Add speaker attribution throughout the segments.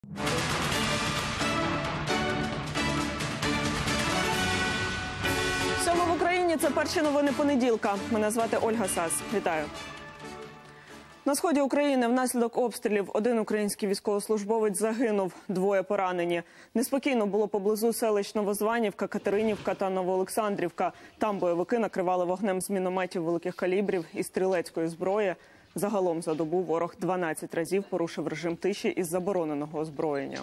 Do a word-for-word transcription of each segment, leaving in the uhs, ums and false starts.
Speaker 1: Сьома в Україні – це перші новини понеділка. Мене звати Ольга Сас. Вітаю. На сході України внаслідок обстрілів один український військовослужбовець загинув, двоє поранені. Неспокійно було поблизу селищ Новозванівка, Катеринівка та Новоолександрівка. Там бойовики накривали вогнем з мінометів великих калібрів і стрілецької зброї. Загалом за добу ворог дванадцять разів порушив режим тиші із забороненого озброєння.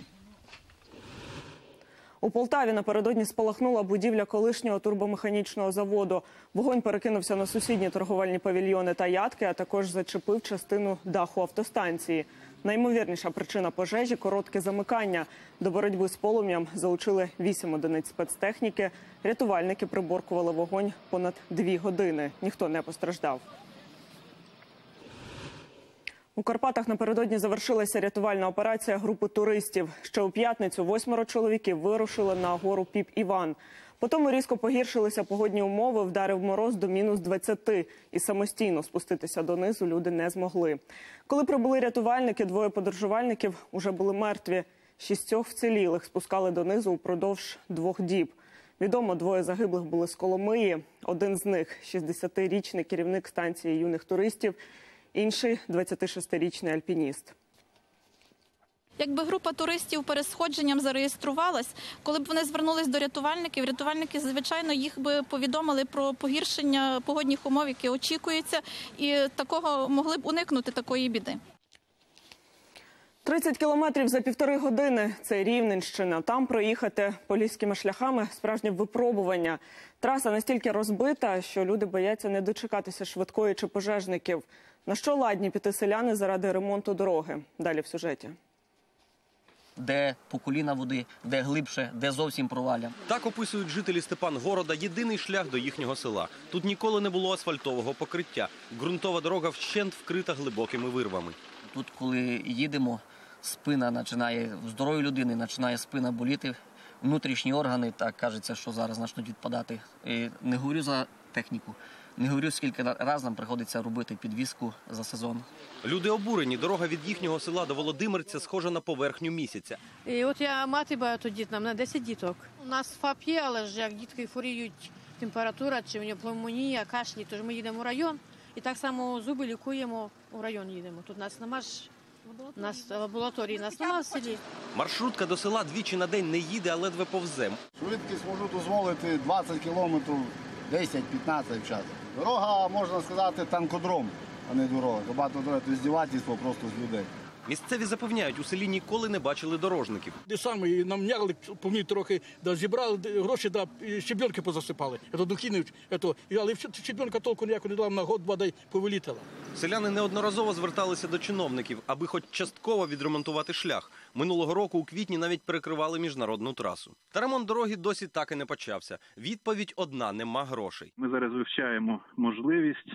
Speaker 1: У Полтаві напередодні спалахнула будівля колишнього турбомеханічного заводу. Вогонь перекинувся на сусідні торговельні павільйони та ядки, а також зачепив частину даху автостанції. Найімовірніша причина пожежі – коротке замикання. До боротьби з полум'ям залучили вісім одиниць спецтехніки. Рятувальники приборкували вогонь понад дві години. Ніхто не постраждав. У Карпатах напередодні завершилася рятувальна операція групи туристів. Ще у п'ятницю восьмеро чоловіків вирушили на гору Піп-Іван. Потім різко погіршилися погодні умови, вдарив мороз до мінус двадцяти. І самостійно спуститися донизу люди не змогли. Коли прибули рятувальники, двоє подорожувальників уже були мертві. Шістьох вцілілих спускали донизу упродовж двох діб. Відомо, двоє загиблих були з Коломиї. Один з них – шістдесятирічний керівник станції юних туристів, інший – двадцятишестирічний альпініст.
Speaker 2: Якби група туристів перед сходженням зареєструвалась, коли б вони звернулись до рятувальників, рятувальники, звичайно, їх би повідомили про погіршення погодних умов, які очікуються, і такого могли б уникнути такої біди.
Speaker 1: тридцять кілометрів за півтори години – це Рівненщина. Там проїхати поліськими шляхами – справжнє випробування. Траса настільки розбита, що люди бояться не дочекатися швидкої чи пожежників. На що ладні піти селяни заради ремонту дороги? Далі в сюжеті.
Speaker 3: Де по коліна води, де глибше, де зовсім провалля.
Speaker 4: Так описують жителі Степангорода єдиний шлях до їхнього села. Тут ніколи не було асфальтового покриття. Ґрунтова дорога вщент вкрита глибокими вирвами.
Speaker 3: Тут, коли їдемо, спина починає, в здорової людини починає спина боліти, внутрішні органи, так кажеться, що зараз почнуть відпадати. І не говорю за техніку. Не говорю, скільки разів нам приходиться робити підвізку за сезон.
Speaker 4: Люди обурені. Дорога від їхнього села до Володимирця схожа на поверхню місяця.
Speaker 5: І от я мати багатодітна, в мене десять діток. У нас ФАП є, але ж як дітки хворіють, температура, чи в нього пневмонія, кашлі, тож ми їдемо в район. І так само зуби лікуємо, у район їдемо. Тут нас нема ж, у нас лабораторії, нас нема в селі.
Speaker 4: Маршрутка до села двічі на день не їде, а ледве повзе.
Speaker 6: Швидкість можу дозволити двадцять кілометрів, десять-п'ятнадцять в час. Дорога, можна сказати, танкодром, а не дорога. Багато дорог – це здівательство просто з людей.
Speaker 4: Місцеві запевняють, у селі ніколи не бачили дорожників.
Speaker 7: Де саме нам м'яли, по мені трохи, да, зібрали гроші, да, щебенки позасипали. Це духіни, але щебенка толку ніяко не дала, на год-два дай повилітала.
Speaker 4: Селяни неодноразово зверталися до чиновників, аби хоч частково відремонтувати шлях. Минулого року у квітні навіть перекривали міжнародну трасу. Та ремонт дороги досі так і не почався. Відповідь одна – нема грошей.
Speaker 8: Ми зараз вивчаємо можливість,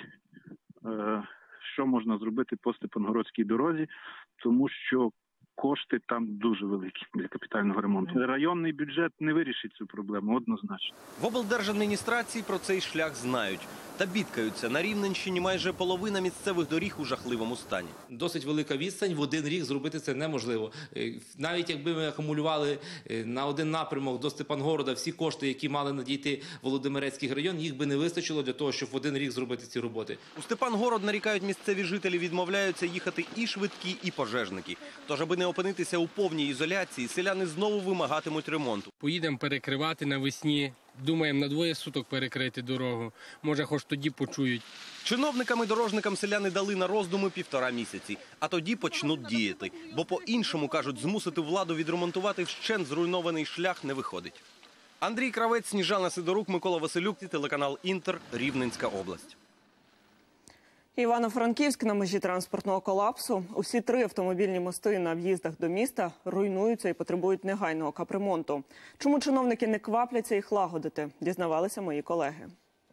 Speaker 8: що можна зробити по Степангородській дорозі, тому що кошти там дуже великі для капітального ремонту. Районний бюджет не вирішить цю проблему, однозначно.
Speaker 4: В облдержадміністрації про цей шлях знають. Та бідкаються. На Рівненщині майже половина місцевих доріг у жахливому стані.
Speaker 9: Досить велика відстань, в один рік зробити це неможливо. Навіть якби ми акумулювали на один напрямок до Степангорода всі кошти, які мали надійти в Володимирецький район, їх би не вистачило для того, щоб в один рік зробити ці роботи.
Speaker 4: У Степангород, нарікають місцеві жителі, відмовляються їхати і швидкі, і пожежники. Тож, аби не опинитися у повній ізоляції, селяни знову вимагатимуть ремонту.
Speaker 10: Поїдемо перекривати навесні. Думаємо, на двоє суток перекрити дорогу. Може, хоч тоді почують.
Speaker 4: Чиновникам і дорожникам селяни дали на роздуми півтора місяці. А тоді почнуть діяти. Бо по-іншому, кажуть, змусити владу відремонтувати вщент зруйнований шлях не виходить. Андрій Кравець, Сніжана Сидорук, Микола Василюк, телеканал «Інтер», Рівненська область.
Speaker 1: Івано-Франківськ на межі транспортного колапсу. Усі три автомобільні мости на в'їздах до міста руйнуються і потребують негайного капремонту. Чому чиновники не квапляться їх лагодити, дізнавалися мої колеги.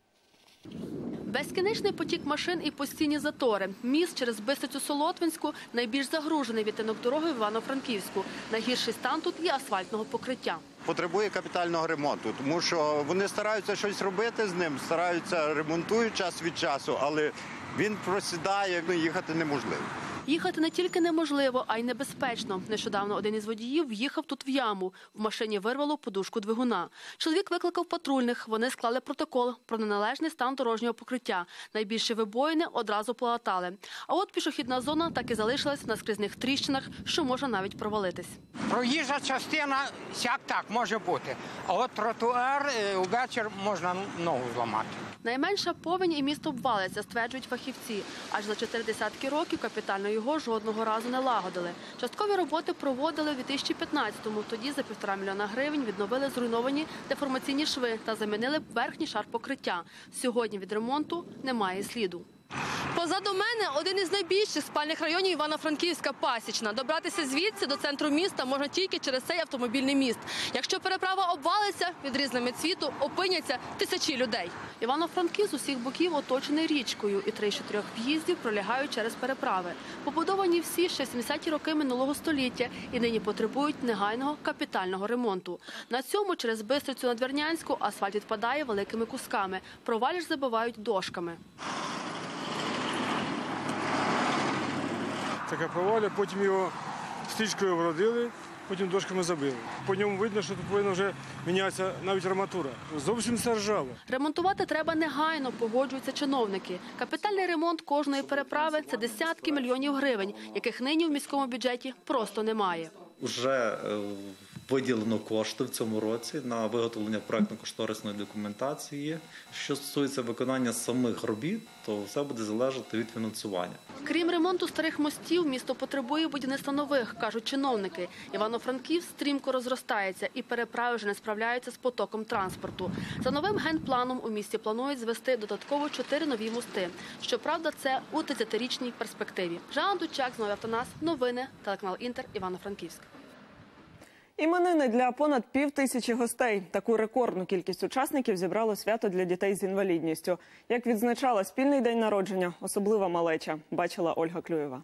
Speaker 11: Безкінечний потік машин і постійні затори. Міст через Бистрицю-Солотвинську – найбільш загружений відтинок дороги в Івано-Франківську. Найгірший стан тут і асфальтного покриття.
Speaker 12: Потребує капітального ремонту, тому що вони стараються щось робити з ним, стараються ремонтують час від часу, але він просідає, їхати неможливо.
Speaker 11: Їхати не тільки неможливо, а й небезпечно. Нещодавно один із водіїв в'їхав тут в яму. В машині вирвало подушку двигуна. Чоловік викликав патрульних. Вони склали протокол про неналежний стан дорожнього покриття. Найбільші вибоїни одразу полатали. А от пішохідна зона так і залишилась на скрізних тріщинах, що може навіть провалитись.
Speaker 13: Проїжджа частина сяк так може бути, а от тротуар увечір можна ногу зламати.
Speaker 11: Найменша повінь і місто обвалиться, стверджують фахівці. Аж за чотири десятки років капітально його жодного разу не лагодили. Часткові роботи проводили у дві тисячі п'ятнадцятому. Тоді за півтора мільйона гривень відновили зруйновані деформаційні шви та замінили верхній шар покриття. Сьогодні від ремонту немає сліду. Позаду мене один із найбільших спальних районів Івано-Франківська – Пасічна. Добратися звідси до центру міста можна тільки через цей автомобільний міст. Якщо переправа обвалиться, відрізаними цвіту опиняться тисячі людей. Івано-Франків з усіх боків оточений річкою, і три з чотирьох в'їздів пролягають через переправи. Побудовані всі ще в сімдесяті роки минулого століття і нині потребують негайного капітального ремонту. На цьому через Бистрицю Надвірнянську асфальт відпадає великими кусками. Провалі ж забивають дошками.
Speaker 14: Таке проваля, потім його стрічкою вродили, потім дошками забили. По ньому видно, що тут повинна вже мінятися навіть арматура. Зовсім все ржаво.
Speaker 11: Ремонтувати треба негайно, погоджуються чиновники. Капітальний ремонт кожної переправи – це десятки мільйонів гривень, яких нині в міському бюджеті просто немає.
Speaker 15: Уже виділено кошти в цьому році на виготовлення проектно-кошторисної документації. Що стосується виконання самих робіт, то все буде залежати від фінансування.
Speaker 11: Крім ремонту старих мостів, місто потребує будівництва нових, кажуть чиновники. Івано-Франків стрімко розростається і переправи вже не справляються з потоком транспорту. За новим генпланом у місті планують звести додатково чотири нові мости. Щоправда, це у тридцятирічній перспективі. Жанна Дучак, Знову Автонас, новини, телеканал Інтер, Івано-Франківськ.
Speaker 1: Іменини для понад пів тисячі гостей. Таку рекордну кількість учасників зібрало свято для дітей з інвалідністю. Як відзначала спільний день народження, особлива малеча, бачила Ольга Клюєва.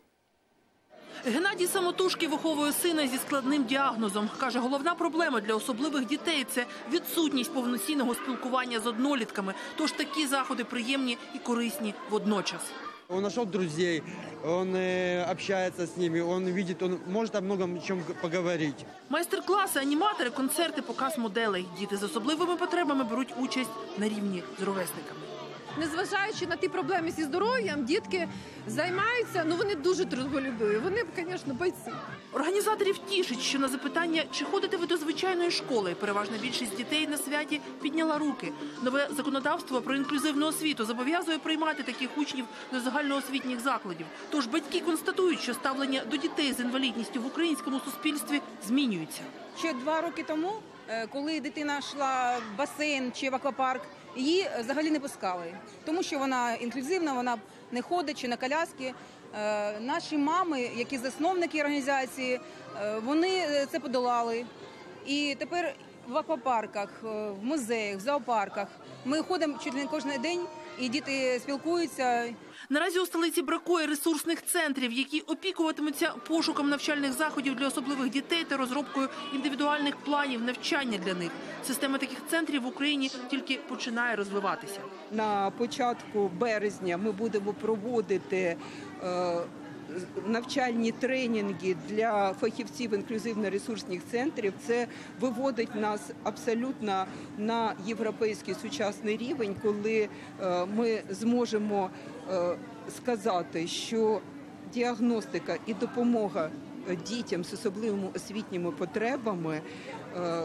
Speaker 16: Геннадій самотужки виховує сина зі складним діагнозом. Каже, головна проблема для особливих дітей – це відсутність повноцінного спілкування з однолітками. Тож такі заходи приємні і корисні водночас.
Speaker 17: Он нашел друзей, он э, общается с ними, он видит, он может о многом чем поговорить.
Speaker 16: Майстер-класи, аніматори, концерти, показ моделей. Діти з особливими потребами беруть участь на рівні з ровесниками.
Speaker 18: Незважаючи на ті проблеми зі здоров'ям, дітки займаються, ну вони дуже трудолюбиві, вони, звісно, бойці.
Speaker 16: Організаторів тішить, що на запитання, чи ходите ви до звичайної школи, переважна більшість дітей на святі підняла руки. Нове законодавство про інклюзивну освіту зобов'язує приймати таких учнів до загальноосвітніх закладів. Тож батьки констатують, що ставлення до дітей з інвалідністю в українському суспільстві змінюється.
Speaker 19: Ще два роки тому, коли дитина йшла в басейн чи в аквапарк, її взагалі не пускали, тому що вона інклюзивна, вона не ходить чи на коляски. Наші мами, які засновники організації, вони це подолали. І тепер в аквапарках, в музеях, в зоопарках ми ходимо чуть не кожен день, і діти спілкуються.
Speaker 16: Наразі у столиці бракує ресурсних центрів, які опікуватимуться пошуком навчальних заходів для особливих дітей та розробкою індивідуальних планів навчання для них. Система таких центрів в Україні тільки починає розвиватися.
Speaker 20: На початку березня ми будемо проводити е, навчальні тренінги для фахівців інклюзивно-ресурсних центрів. Це виводить нас абсолютно на європейський сучасний рівень, коли е, ми зможемо е, сказати, що діагностика і допомога дітям з особливими освітніми потребами е,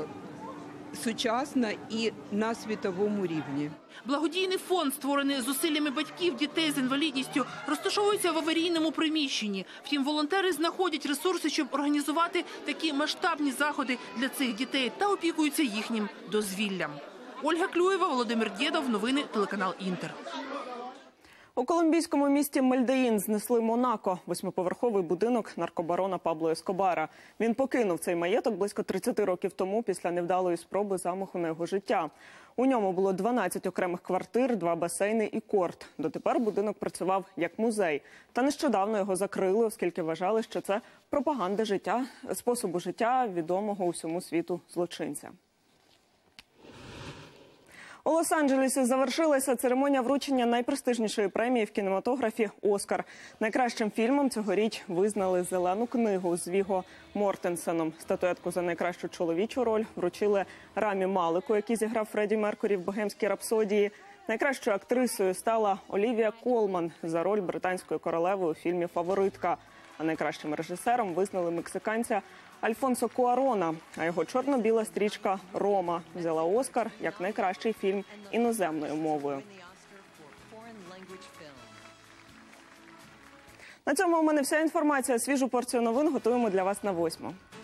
Speaker 20: сучасна і на світовому рівні.
Speaker 16: Благодійний фонд, створений зусиллями батьків дітей з інвалідністю, розташовується в аварійному приміщенні. Втім, волонтери знаходять ресурси, щоб організувати такі масштабні заходи для цих дітей та опікуються їхнім дозвіллям. Ольга Клюєва, Володимир Дєдов, новини, телеканал Інтер.
Speaker 1: У колумбійському місті Мельдеїн знесли Монако – восьмиповерховий будинок наркобарона Пабло Ескобара. Він покинув цей маєток близько тридцяти років тому після невдалої спроби замаху на його життя. У ньому було дванадцять окремих квартир, два басейни і корт. Дотепер будинок працював як музей. Та нещодавно його закрили, оскільки вважали, що це пропаганда життя, способу життя відомого усьому світу злочинця. У Лос-Анджелесі завершилася церемонія вручення найпрестижнішої премії в кінематографі «Оскар». Найкращим фільмом цьогоріч визнали «Зелену книгу» з Віго Мортенсеном. Статуетку за найкращу чоловічу роль вручили Рамі Малеку, який зіграв Фредді Меркурі в «Богемській рапсодії». Найкращою актрисою стала Олівія Колман за роль британської королеви у фільмі «Фаворитка». А найкращим режисером визнали мексиканця Альфонсо Куарона, а його чорно-біла стрічка «Рома» взяла Оскар як найкращий фільм іноземною мовою. На цьому у мене вся інформація. Свіжу порцію новин готуємо для вас на восьму.